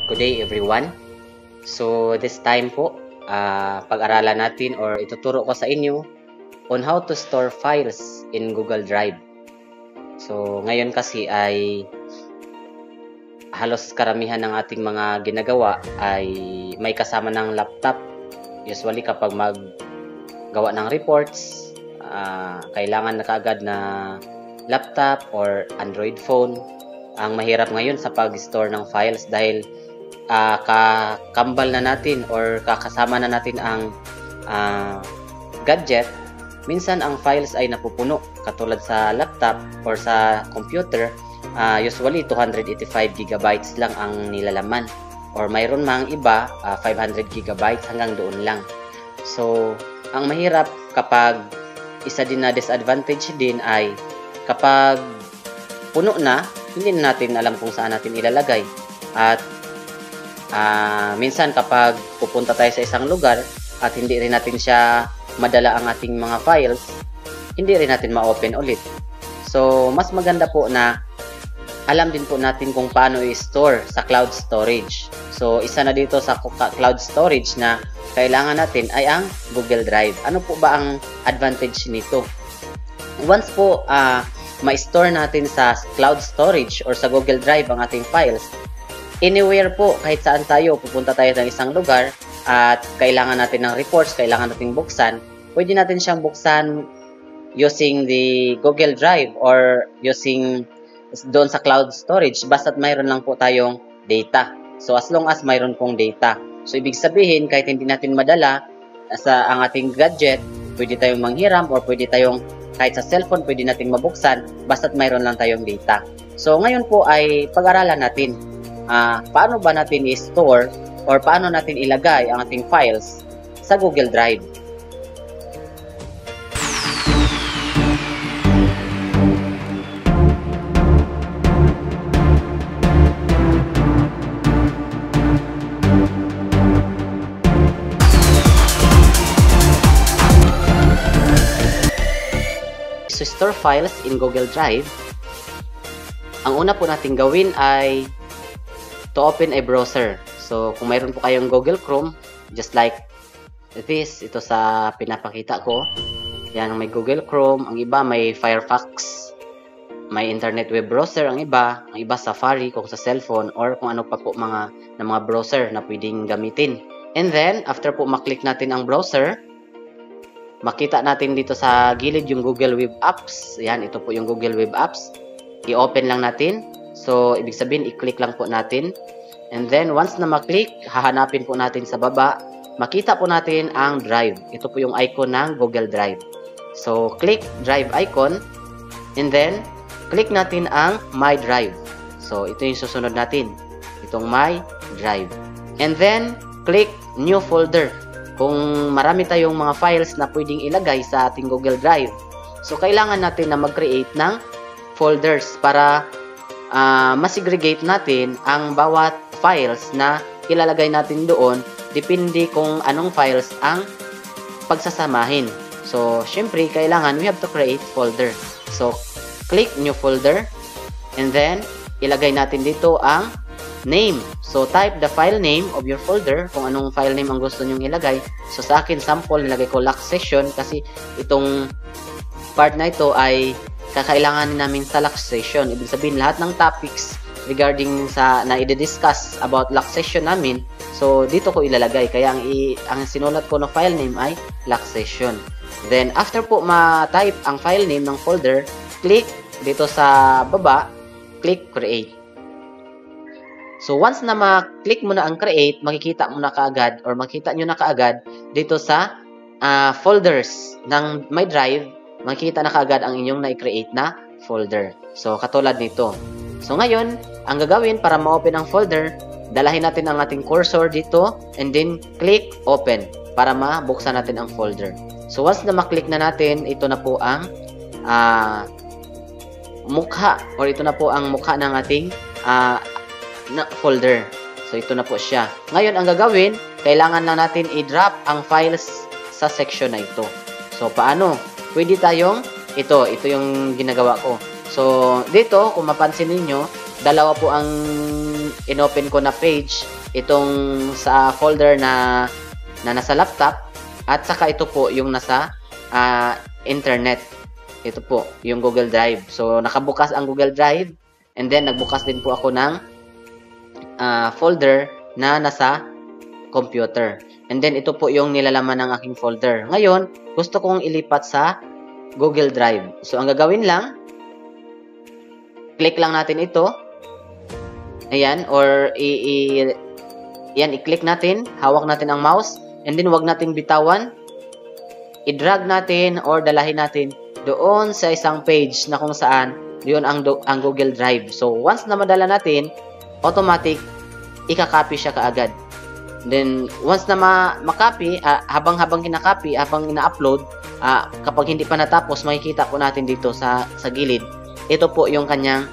Good day everyone. So this time po, pag-aralan natin or ituturo ko sa inyo on how to store files in Google Drive. So ngayon kasi ay halos karamihan ng ating mga ginagawa ay may kasama ng laptop. Usually kapag maggawa ng reports, kailangan na kaagad na laptop or Android phone. Ang mahirap ngayon sa pag-store ng files dahil kakambal na natin or kakasama na natin ang gadget, minsan ang files ay napupuno. Katulad sa laptop or sa computer, usually 285 gigabytes lang ang nilalaman. Or mayroon mang iba, 500 gigabytes hanggang doon lang. So, ang mahirap kapag isa din na disadvantage din ay kapag puno na, hindi na natin alam kung saan natin ilalagay. At minsan kapag pupunta tayo sa isang lugar at hindi rin natin siya madala ang ating mga files, hindi rin natin ma-open ulit. So, mas maganda po na alam din po natin kung paano i-store sa cloud storage. So, isa na dito sa cloud storage na kailangan natin ay ang Google Drive. Ano po ba ang advantage nito? Once po ma-store natin sa cloud storage or sa Google Drive ang ating files, anywhere po, kahit saan tayo, pupunta tayo ng isang lugar at kailangan natin ng reports, kailangan natin buksan, pwede natin siyang buksan using the Google Drive or using doon sa cloud storage, basta't mayroon lang po tayong data. So, as long as mayroon pong data. So, ibig sabihin, kahit hindi natin madala sa ang ating gadget, pwede tayong manghiram or pwede tayong kahit sa cellphone, pwede nating mabuksan basta't mayroon lang tayong data. So, ngayon po ay pag-aralan natin paano ba natin i-store or paano natin ilagay ang ating files sa Google Drive. To store files in Google Drive, ang una po natin gawin ay to open a browser. So, kung mayroon po kayong Google Chrome, just like this, ito sa pinapakita ko. Yan, may Google Chrome, ang iba may Firefox, may internet web browser, ang iba Safari kung sa cellphone, or kung ano pa po mga browser na pwedeng gamitin. And then, after po maklik natin ang browser, makita natin dito sa gilid yung Google Web Apps. Yan, ito po yung Google Web Apps. I-open lang natin. So, ibig sabihin, i-click lang po natin. And then, once na maklik, hahanapin po natin sa baba. Makita po natin ang Drive. Ito po yung icon ng Google Drive. So, click Drive icon. And then, click natin ang My Drive. So, ito yung susunod natin. Itong My Drive. And then, click New Folder. Kung marami tayong mga files na pwedeng ilagay sa ating Google Drive. So, kailangan natin na mag-create ng folders para masegregate natin ang bawat files na ilalagay natin doon. Depende kung anong files ang pagsasamahin. So, syempre, kailangan we have to create folder. So, click New Folder. And then, ilagay natin dito ang name. So, type the file name of your folder kung anong file name ang gusto nyong ilagay. So, sa akin, sample, nilagay ko lock session kasi itong part na ito ay kakailangan namin sa lock session. Ibig sabihin, lahat ng topics regarding sa na i-discuss about lock session namin, so, dito ko ilalagay. Kaya ang sinulat ko na file name ay lock session. Then, after po ma-type ang file name ng folder, click dito sa baba, click create. So, once na ma-click mo na ang create, makikita mo na kaagad or makita nyo na kaagad dito sa folders ng My Drive, makikita na kaagad ang inyong na-create na folder. So, katulad nito. So, ngayon, ang gagawin para ma-open ang folder, dalahin natin ang ating cursor dito and then click open para mabuksan natin ang folder. So, once na ma-click na natin, ito na po ang mukha or ito na po ang mukha ng ating na folder. So, ito na po siya. Ngayon, ang gagawin, kailangan lang natin i-drop ang files sa section na ito. So, paano? Pwede tayong, ito yung ginagawa ko. So, dito, kung mapansin ninyo, dalawa po ang inopen ko na page. itong sa folder na nasa laptop, at saka ito po yung nasa internet. Ito po yung Google Drive. So nakabukas ang Google Drive, and then nagbukas din po ako ng folder na nasa computer. And then ito po yung nilalaman ng aking folder. Ngayon, gusto kong ilipat sa Google Drive. So ang gagawin lang, click lang natin ito. Ayan, or i-click natin, hawak natin ang mouse, and then wag nating bitawan. I-drag natin or dalahin natin doon sa isang page na kung saan yun ang Google Drive. So once na madala natin, automatic ika-copy siya kaagad. Then once na makopy, habang kinakopy, habang ina-upload, kapag hindi pa natapos, makikita po natin dito sa gilid. Ito po yung kanyang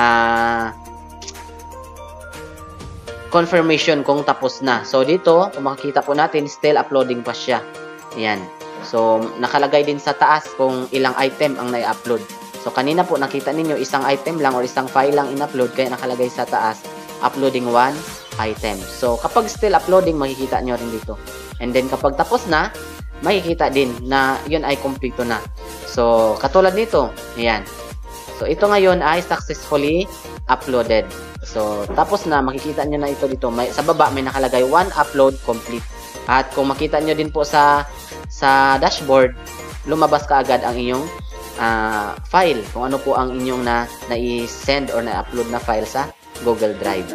confirmation kung tapos na. So dito, kung makikita po natin, still uploading pa siya. Ayan. So nakalagay din sa taas kung ilang item ang na-upload. So kanina po nakita ninyo isang item lang or isang file lang in-upload, kaya nakalagay sa taas uploading 1 item. So kapag still uploading, makikita nyo rin dito. And then kapag tapos na, makikita din na yun ay kumpleto na. So katulad nito, ayan. So ito ngayon ay successfully uploaded. So tapos na, makikita nyo na ito dito. Sa baba may nakalagay 1 upload complete. At kung makita nyo din po sa dashboard, lumabas kaagad ang inyong file. Kung ano po ang inyong na-send or na-upload na file sa Google Drive.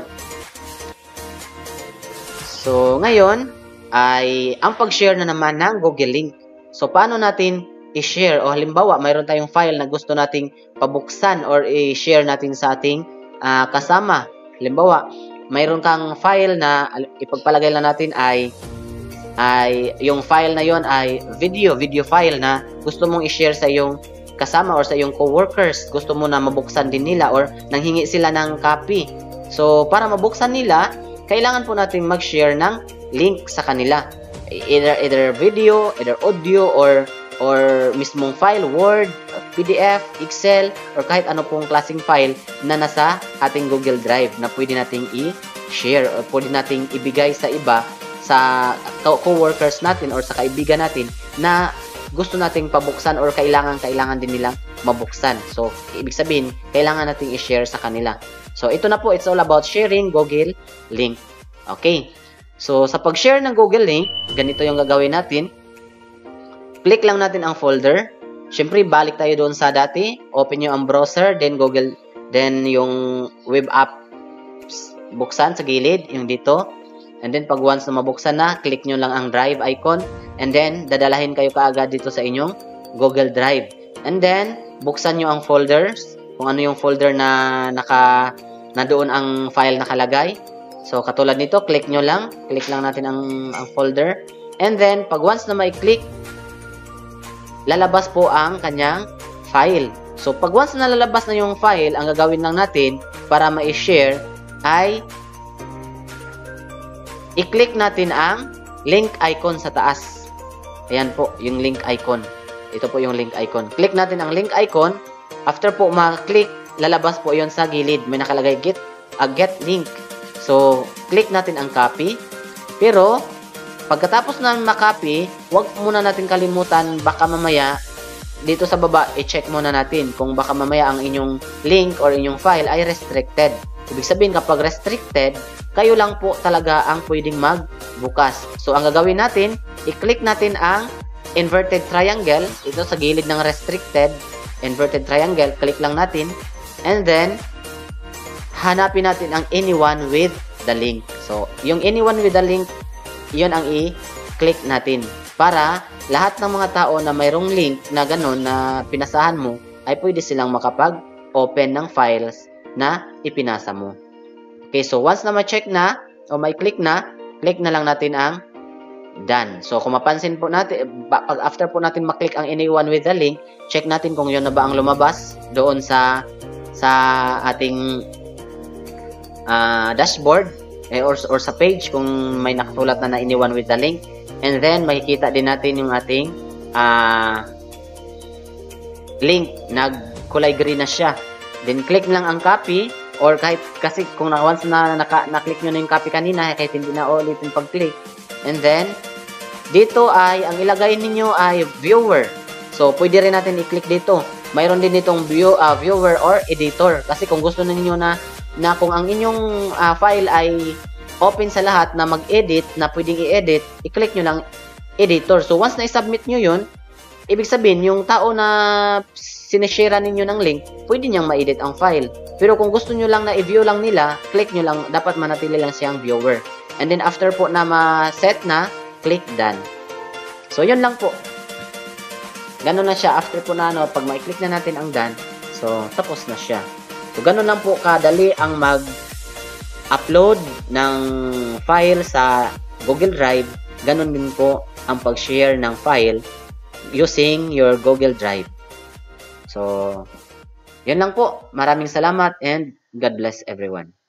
So ngayon ay ang pag-share na naman ng Google Link. So paano natin i-share? O halimbawa, mayroon tayong file na gusto nating pabuksan or i-share natin sa ating kasama. Halimbawa, mayroon kang file na ipagpalagay lang natin ay yung file na yon ay video file na gusto mong i-share sa iyong kasama or sa iyong co-workers. Gusto mo na mabuksan din nila or nanghingi sila ng copy. So para mabuksan nila, kailangan po natin mag-share ng link sa kanila. Either video, either audio, or mismong file, Word, PDF, Excel, or kahit ano pong klaseng file na nasa ating Google Drive na pwede nating i-share or pwede nating ibigay sa iba, sa co-workers natin or sa kaibigan natin na gusto nating pabuksan or kailangan din nilang mabuksan. So, ibig sabihin, kailangan nating i-share sa kanila. So, ito na po, it's all about sharing Google Link. Okay. So, sa pag-share ng Google Link, ganito yung gagawin natin. Click lang natin ang folder. Siyempre, balik tayo doon sa dati. Open nyo ang browser, then Google, then yung web app buksan sa gilid, yung dito. And then, pag once na mabuksan na, click nyo lang ang drive icon. And then, dadalahin kayo kaagad dito sa inyong Google Drive. And then, buksan nyo ang folders. Kung ano yung folder na doon ang file nakalagay. So, katulad nito, click nyo lang. Click lang natin ang folder. And then, pag once na may click, lalabas po ang kanyang file. So, pag once na lalabas na yung file, ang gagawin lang natin para ma-share ay i-click natin ang link icon sa taas. Ayan po, yung link icon. Ito po yung link icon. Click natin ang link icon. After po ma-click, lalabas po yon sa gilid. May nakalagay get link. So, click natin ang copy. Pero, pagkatapos na makopy, huwag muna natin kalimutan, baka mamaya, dito sa baba, i-check muna natin kung baka mamaya ang inyong link or inyong file ay restricted. Ibig sabihin, kapag restricted, kayo lang po talaga ang pwedeng magbukas. So, ang gagawin natin, i-click natin ang inverted triangle. Ito sa gilid ng restricted, inverted triangle. Click lang natin. And then, hanapin natin ang anyone with the link. So, yung anyone with the link, yun ang i-click natin. Para lahat ng mga tao na mayroong link na ganun na pinasahan mo, ay pwede silang makapag-open ng files na ipinasa mo. Okay, so once na ma-check na o may click na lang natin ang done. So kung mapansin po natin, after po natin maklik ang anyone with the link, check natin kung yun na ba ang lumabas doon sa ating dashboard or sa page kung may nakatulat na anyone with the link. And then makikita din natin yung ating link, nagkulay green na siya. Then click lang ang copy or kahit kasi kung once na na-click nyo na yung copy kanina, kahit hindi na ulitin pag-click. And then, dito ay, ang ilagay ninyo ay viewer. So, pwede rin natin i-click dito. Mayroon din ditong viewer or editor. Kasi kung gusto ninyo na kung ang inyong file ay open sa lahat na mag-edit, na pwedeng i-edit, i-click nyo lang editor. So, once na i-submit nyo yun, ibig sabihin, yung tao na sinishare ninyo ng link, pwede niyang ma-edit ang file. Pero kung gusto nyo lang na i-view lang nila, click nyo lang, dapat manatili lang siyang viewer. And then, after po na ma-set na, click done. So, yun lang po. Ganun na siya. After po na, pag ma-click na natin ang done, so, tapos na siya. So, ganun lang po kadali ang mag-upload ng file sa Google Drive. Ganun din po ang pag-share ng file using your Google Drive. So, yun lang po. Maraming salamat and God bless everyone.